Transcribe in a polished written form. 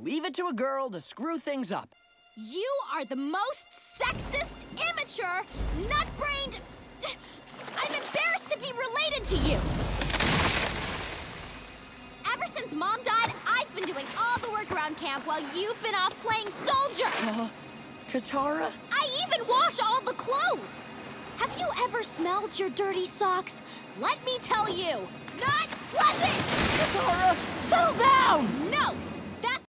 leave it to a girl to screw things up. You are the most sexist, immature, nut-brained... I'm embarrassed to be related to you! Ever since Mom died, I've been doing all the work around camp while you've been off playing soldier! Katara? I even wash all the clothes! Have you ever smelled your dirty socks? Let me tell you, not pleasant! Katara, settle down! No!